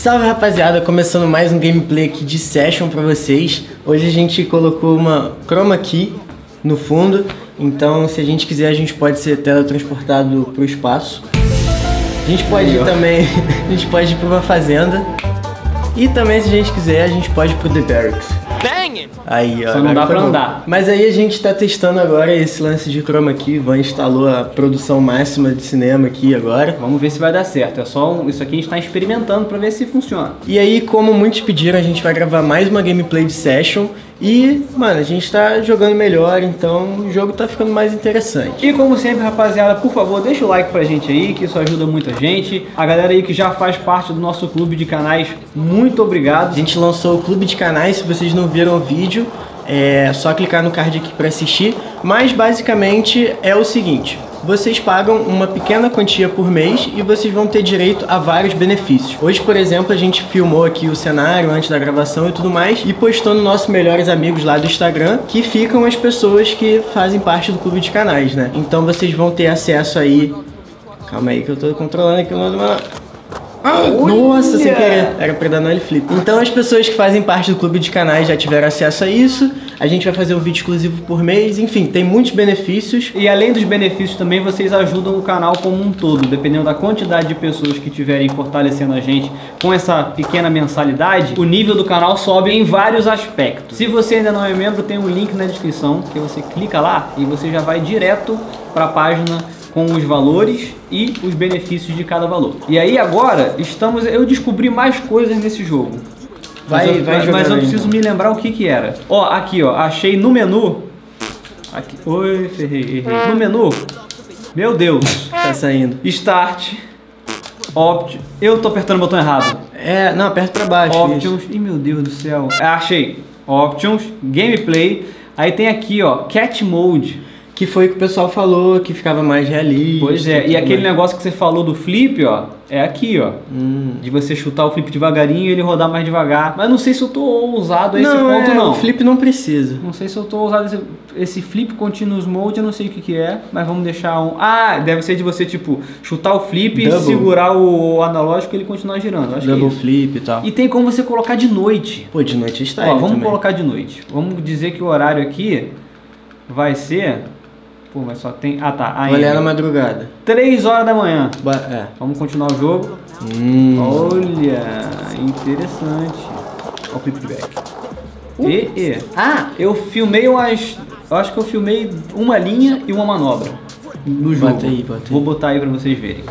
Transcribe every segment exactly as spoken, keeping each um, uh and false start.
Salve rapaziada, começando mais um gameplay aqui de Session pra vocês. Hoje a gente colocou uma chroma key no fundo, então se a gente quiser a gente pode ser teletransportado pro espaço. A gente pode ir também, a gente pode ir pra uma fazenda. E também se a gente quiser a gente pode ir pro The Barracks. Aí, ó, só não dá pra andar. Mas aí a gente tá testando agora esse lance de chroma key. Van instalou a produção máxima de cinema aqui agora. Vamos ver se vai dar certo. É só um, isso aqui a gente tá experimentando pra ver se funciona. E aí, como muitos pediram, a gente vai gravar mais uma gameplay de Session. E, mano, a gente tá jogando melhor, então o jogo tá ficando mais interessante. E como sempre, rapaziada, por favor, deixa o like pra gente aí, que isso ajuda muita gente. A galera aí que já faz parte do nosso clube de canais, muito obrigado. A gente lançou o clube de canais, se vocês não viram o vídeo, é só clicar no card aqui pra assistir. Mas basicamente é o seguinte: vocês pagam uma pequena quantia por mês e vocês vão ter direito a vários benefícios. Hoje, por exemplo, a gente filmou aqui o cenário antes da gravação e tudo mais e postou no nosso Melhores Amigos lá do Instagram, que ficam as pessoas que fazem parte do clube de canais, né? Então vocês vão ter acesso aí... Calma aí que eu tô controlando aqui o nome do meu... Ah, nossa, sem querer, era pra dar no L-Flip. Então as pessoas que fazem parte do clube de canais já tiveram acesso a isso. A gente vai fazer um vídeo exclusivo por mês. Enfim, tem muitos benefícios. E além dos benefícios também, vocês ajudam o canal como um todo. Dependendo da quantidade de pessoas que estiverem fortalecendo a gente com essa pequena mensalidade, o nível do canal sobe em vários aspectos. Se você ainda não é membro, tem um link na descrição, que você clica lá e você já vai direto para a página com os valores e os benefícios de cada valor. E aí agora estamos, eu descobri mais coisas nesse jogo. Vai, mas eu, vai mas, mas eu preciso então. me lembrar o que que era. Ó, aqui ó, achei no menu. Aqui, oi, ferrei, errei. No menu, meu Deus, Tá saindo. Start, Opt, eu tô apertando o botão errado. É, não, aperta pra baixo. Options, ih meu Deus do céu. É, achei. Options, Gameplay. Aí tem aqui ó, Cat Mode. Que foi o que o pessoal falou, que ficava mais realista. Pois é, e aquele mais. negócio que você falou do flip, ó, é aqui, ó. Hum. De você chutar o flip devagarinho e ele rodar mais devagar. Mas não sei se eu tô ousado a esse não, ponto, é, não. o flip não precisa. Não sei se eu tô ousado esse, esse flip continuous mode, eu não sei o que que é, mas vamos deixar um... Ah, deve ser de você, tipo, chutar o flip Double. e segurar o analógico e ele continuar girando. Acho Double que é flip e tal. E tem como você colocar de noite. Pô, de noite está Ó, vamos também. colocar de noite. Vamos dizer que o horário aqui vai ser... Pô, mas só tem... Ah, tá. Vou olhar na madrugada. três horas da manhã. Ba é. Vamos continuar o jogo. Hum. Olha, interessante. Olha o flipback. Uh. E, e. Ah, eu filmei umas... Eu acho que eu filmei uma linha e uma manobra no jogo. Bota aí, bota aí. Vou botar aí pra vocês verem.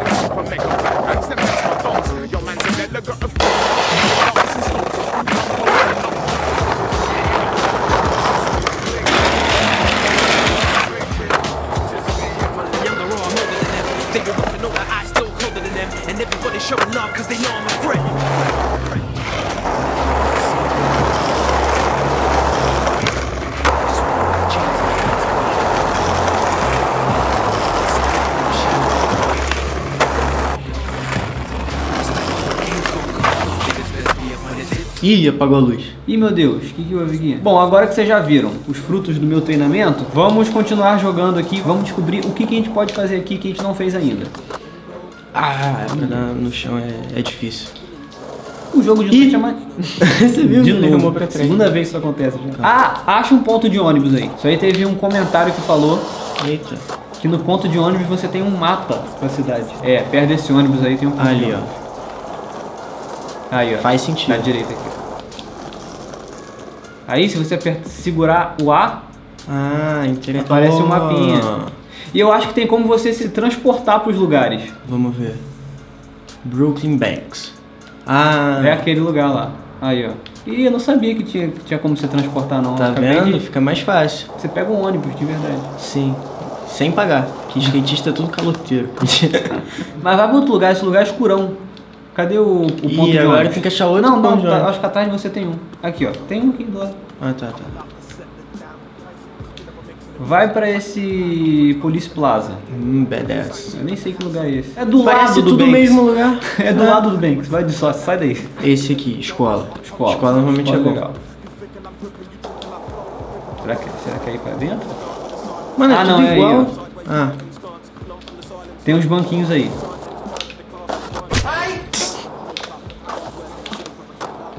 Ih, apagou a luz. Ih, meu Deus, o que que houve aqui? Bom, agora que vocês já viram os frutos do meu treinamento, vamos continuar jogando aqui, vamos descobrir o que que a gente pode fazer aqui que a gente não fez ainda. Ah, andar no chão é, é difícil. O jogo de Ih. noite é mais... Você viu? De Ele novo, arrumou pra trás. segunda vez que isso acontece. Já. Ah, acha um ponto de ônibus aí. Isso aí teve um comentário que falou Eita. que no ponto de ônibus você tem um mapa da cidade. É, perto desse ônibus aí tem um ponto de Ali, ônibus. ó. Aí, ó. Faz sentido. Na direita aqui. Aí, se você aperta, segurar o A, Ah, interessante. aparece um mapinha. E eu acho que tem como você se transportar para os lugares. Vamos ver. Brooklyn Banks. Ah, É aquele lugar lá. Aí, ó. Ih, eu não sabia que tinha, que tinha como se transportar, não. tá Acabei vendo? de- Fica mais fácil. Você pega um ônibus, de verdade. Sim. Sem pagar. Que skatista é tudo caloteiro. Mas vai para outro lugar, esse lugar é escurão. Cadê o, o ponto Ih, de agora ônibus? tem que achar outro Não, ponto não, de tá, ônibus. acho que atrás de você tem um. Aqui, ó. Tem um aqui do lado. Ah, tá, tá. Vai pra esse Police Plaza. Hum, badass. Eu nem sei que lugar é esse. É do Parece lado do tudo o Banks. mesmo lugar. É do Ah. lado do Banks. Vai de só, sai daí. Esse aqui, escola. Escola. Escola normalmente Escola é bom. legal. Será que, será que é aí pra dentro? Mano, é Ah, tudo não, é aí, igual. Ah, Tem uns banquinhos aí.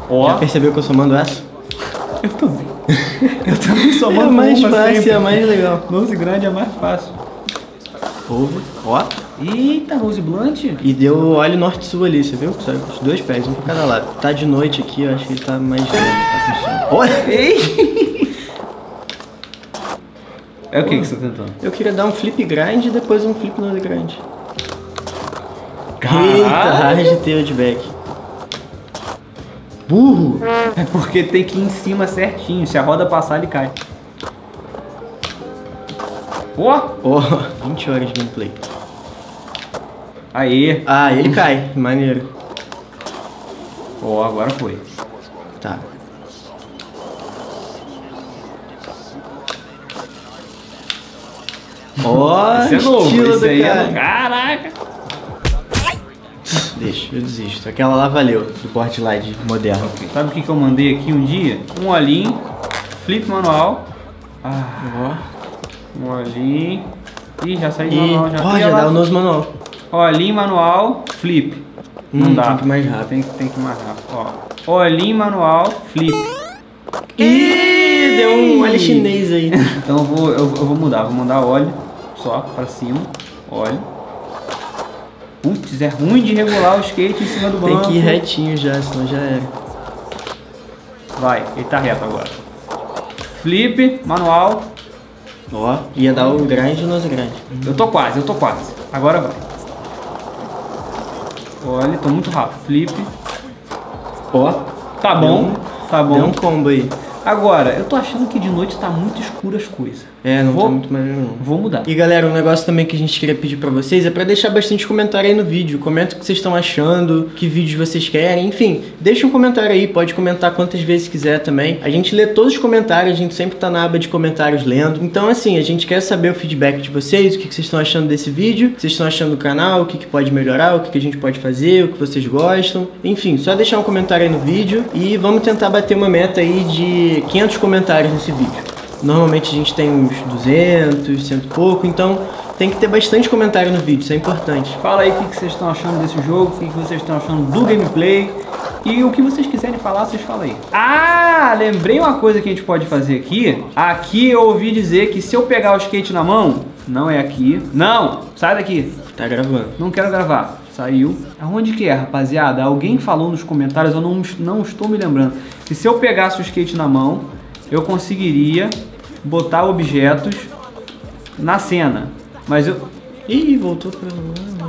Ó. Já percebeu que eu somando essa? Eu também. Eu também somando É mais uma fácil, sempre. é mais legal. doze grande é mais fácil. Ovo, ó. Eita, Rose Blunt. E deu óleo norte-sul ali, você viu? Sabe? Os dois pés, um pra cada lado. Tá de noite aqui, eu acho que ele tá mais lento, tá com sono. Olha! Ei! É o que que você tá tentando? Eu queria dar um flip grind e depois um flip nose grind. Caralho! Eita, hard tailed back. Burro! É porque tem que ir em cima certinho. Se a roda passar, ele cai. Ó! Ó, vinte horas de gameplay. Aê! Ah, ele cai, maneiro. Ó, agora foi. Tá. Ó, Esse é novo, estilo esse do aí cara. é... Caraca! Deixa, eu desisto. Aquela lá valeu, do board slide moderno. Sabe o que que eu mandei aqui um dia? Um olhinho, flip manual. Ah, Ó. um olhinho. Ih, já saí do E, manual. Já ó, fui já lá. dá o nose manual. Olhinho manual, flip. Não Hum, dá. tem que ir mais rápido. Tem, tem que ir mais rápido. Ó. Olhinho manual, flip. Ih, deu um óleo chinês aí. Então eu vou, eu, eu vou mudar. Vou mandar óleo só pra cima. Óleo. Putz, é ruim de regular o skate em cima do Tem banco. que ir retinho já, senão já era. Vai, ele tá reto agora. Flip, manual. Ó, ia dar o grind e o nose grind. Eu tô quase, eu tô quase. Agora vai. Olha, tô muito rápido. Flip. Ó, Tá bom, tá deu um bom. combo aí. Agora, eu tô achando que de noite tá muito escuro as coisas. É, não Vou- tá muito maneiro não. Vou mudar. E galera, um negócio também que a gente queria pedir pra vocês é pra deixar bastante comentário aí no vídeo. Comenta o que vocês estão achando, que vídeos vocês querem, enfim. Deixa um comentário aí, pode comentar quantas vezes quiser também. A gente lê todos os comentários, a gente sempre tá na aba de comentários lendo. Então assim, a gente quer saber o feedback de vocês, o que que vocês estão achando desse vídeo, o que vocês estão achando do canal, o que que pode melhorar, o que que a gente pode fazer, o que vocês gostam. Enfim, só deixar um comentário aí no vídeo e vamos tentar bater uma meta aí de quinhentos comentários nesse vídeo. Normalmente a gente tem uns duzentos, cento e pouco, então tem que ter bastante comentário no vídeo, isso é importante. Fala aí o que que vocês estão achando desse jogo, o que que vocês estão achando do gameplay. E o que vocês quiserem falar, vocês falam aí. Ah, lembrei uma coisa que a gente pode fazer aqui. Aqui eu ouvi dizer que se eu pegar o skate na mão, não é aqui. Não, sai daqui. Tá gravando. Não quero gravar. Saiu. Aonde que é, rapaziada? Alguém falou nos comentários, eu não, não estou me lembrando. Que se eu pegasse o skate na mão, eu conseguiria botar objetos na cena. Mas eu... Ih, voltou pra lá.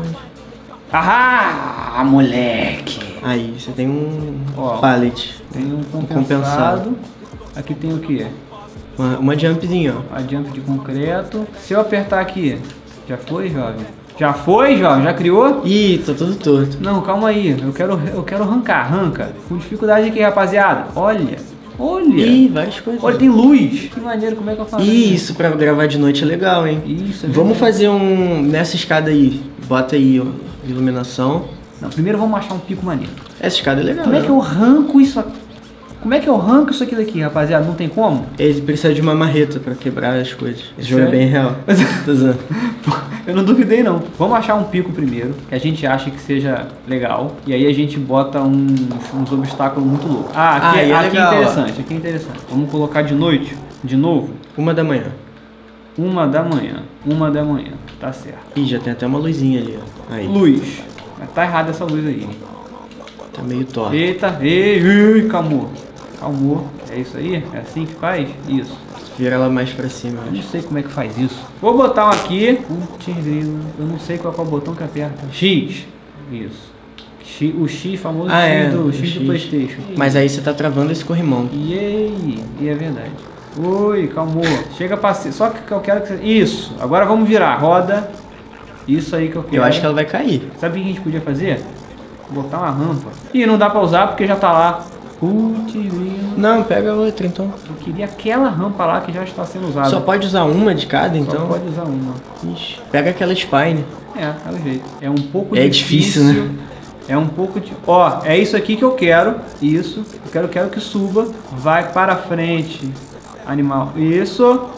Ah, moleque! Aí, você tem um Ó, pallet. Tem um compensado. compensado. Aqui tem o que? Uma, uma jumpzinha, ó. A jump de concreto. Se eu apertar aqui, já foi, jovem? Já foi, jovem? Já criou? Ih, tá todo torto. Não, calma aí. Eu quero, eu quero arrancar. Arranca. Com dificuldade aqui, rapaziada. Olha. Olha. Ih, várias coisas. Olha, tem luz. Que maneiro. Como é que eu faço? Ih, isso pra gravar de noite é legal, hein? Isso, é Vamos verdade. fazer um... Nessa escada aí. Bota aí, ó, iluminação. Não, primeiro vamos achar um pico maneiro. Essa escada é legal, Como é né? que eu arranco isso aqui? Como é que eu arranco isso aqui daqui, rapaziada? Não tem como? Ele precisa de uma marreta pra quebrar as coisas. Esse jogo é Sério? bem real. Tô usando. Eu não duvidei, não. Vamos achar um pico primeiro, que a gente acha que seja legal. E aí a gente bota uns, uns obstáculos muito loucos. Ah, aqui, Ah, é, e é aqui legal, é ó. interessante, aqui é interessante. Vamos colocar de noite, de novo. Uma da manhã. Uma da manhã. Uma da manhã. Tá certo. Ih, já tem até uma luzinha ali, ó. Aí. Luz. Mas tá errada essa luz aí. Tá meio torto. Eita, ei, ei, calmou. Calmou. É isso aí? É assim que faz? Isso. Vira ela mais pra cima, eu Eu não acho. sei como é que faz isso. Vou botar um aqui. Putz, grilo. Eu não sei qual é o botão que aperta. X. Isso. X, o X, famoso Ah, X é, do o X, X. do PlayStation. Mas aí você tá travando esse corrimão. E aí? E é verdade. Oi, calmou. Chega pra cima. Só que eu quero que você... Isso. Agora vamos virar. Roda. Isso aí que eu quero. Eu acho que ela vai cair. Sabe o que a gente podia fazer? Botar uma rampa. Ih, não dá pra usar porque já tá lá. Putz, grilo. Não, pega a outra então. Eu queria aquela rampa lá que já está sendo usada. Só pode usar uma de cada, Só então? pode usar uma. Ixi, pega aquela spine. É, é o jeito. É um pouco É difícil. difícil, né? É um pouco de... Ó, é isso aqui que eu quero. Isso. Eu quero, quero que suba. Vai para frente. Animal. Isso.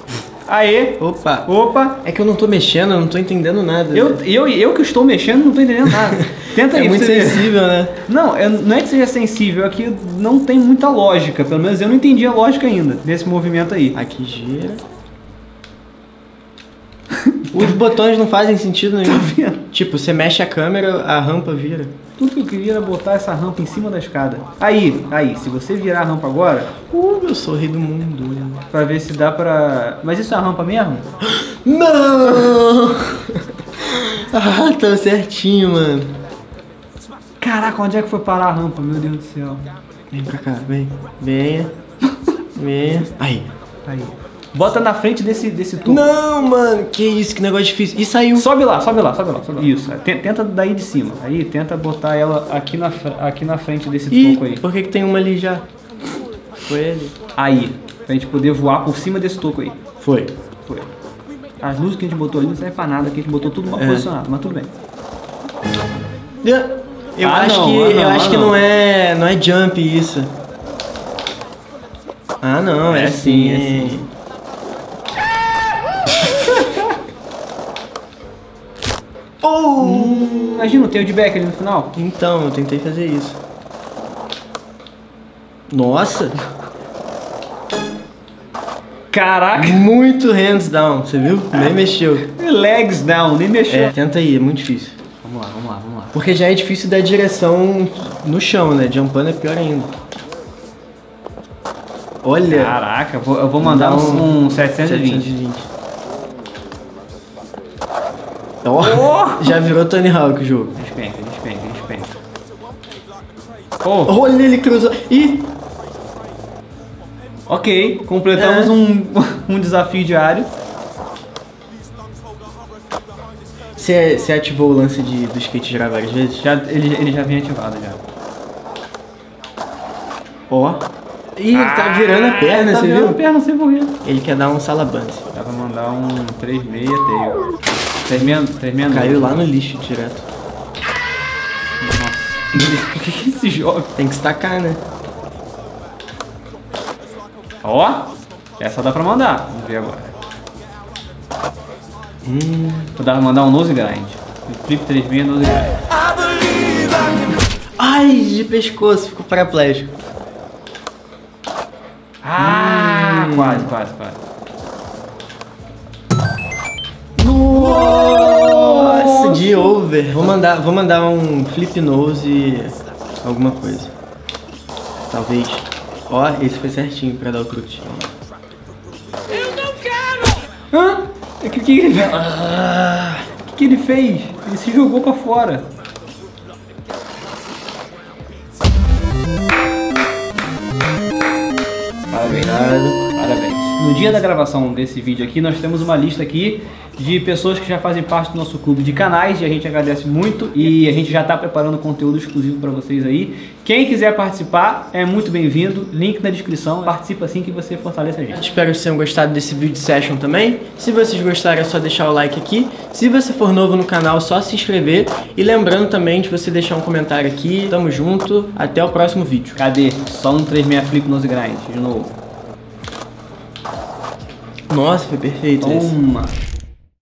Aê. Opa. Opa. É que eu não tô mexendo, eu não tô entendendo nada. Eu, eu, eu que estou mexendo não tô entendendo nada. Tenta aí. É muito sensível, né? Não, é, não é que seja sensível, é que não tem muita lógica. Pelo menos eu não entendi a lógica ainda desse movimento aí. Aqui gira. Os botões não fazem sentido nenhum. Tá vendo? Tipo, você mexe a câmera, a rampa vira. Tudo que eu queria era botar essa rampa em cima da escada. Aí, aí, se você virar a rampa agora... Uh, eu sou o rei do mundo. Pra ver se dá pra... Mas isso é a rampa mesmo? Não! Ah, tá certinho, mano. Caraca, onde é que foi parar a rampa? Meu Deus do céu. Vem pra cá, vem. Venha. Venha. Aí. Aí. Bota na frente desse, desse tubo. Não, mano. Que isso, que negócio difícil. E saiu. Sobe lá, sobe lá, sobe lá. Sobe lá. Isso. Tenta daí de cima. Aí, tenta botar ela aqui na, aqui na frente desse Ih, toco aí. por que que tem uma ali já? Foi ele. Aí. Pra gente poder voar por cima desse toco aí. Foi. Foi. As luzes que a gente botou ali não servem pra nada, que a gente botou tudo mal É. posicionado, mas tudo bem. Eu Ah, acho não, que, ah, não, eu acho ah, que não. não é, não é jump isso. Ah, não, é, É assim. sim, é É sim. Oh! Hum, imagina o tailback ali no final. Então, eu tentei fazer isso. Nossa! Caraca! Muito hands down, você viu? Nem mexeu. Legs down, nem mexeu. É, tenta aí, é muito difícil. Vamos lá, vamos lá, vamos lá. Porque já é difícil dar direção no chão, né? Jumpando é pior ainda. Olha! Caraca, vou- eu vou mandar um, um setecentos e vinte. Ó, já virou Tony Hawk o jogo. Despenca, despenca, despenca. Oh, Olha, ele cruzou. Ih! ok, completamos É. um, um desafio diário. Você você ativou o lance de, do skate girar várias vezes? Já, ele, ele já vinha ativado já. Ó. Ih, ele tá virando a perna, tá você virando viu? a perna sem porquê. Ele quer dar um salabance. Dá pra mandar um três seis tail. três seis, três seis Caiu lá no lixo direto. Nossa, por que que esse jogo? Tem que estacar, né? Ó, essa dá pra mandar. Vamos ver agora. Hum. Vou dar, mandar um nose grind. Flip três seis, nose grind. Ai, de pescoço, ficou paraplégico. Ah, Hum. quase, quase, quase. Nossa, de over. Vou mandar, vou mandar um flip nose alguma coisa. Talvez. Ó, esse foi certinho pra dar o crute. Eu não quero! Hã? O que, que, ele... Ah, que, que ele fez? Ele se jogou pra fora. Parabéns. Parabéns. No dia da gravação desse vídeo aqui, nós temos uma lista aqui de pessoas que já fazem parte do nosso clube de canais e a gente agradece muito e a gente já está preparando conteúdo exclusivo para vocês aí. Quem quiser participar é muito bem-vindo, link na descrição, participa assim que você fortalece a gente. espero que vocês tenham gostado desse vídeo session também. Se vocês gostaram é só deixar o like aqui. Se você for novo no canal é só se inscrever. E lembrando também de você deixar um comentário aqui. Tamo junto, até o próximo vídeo. Cadê? Só um três seis flip nose grind, de novo. Nossa, foi perfeito esse. Toma!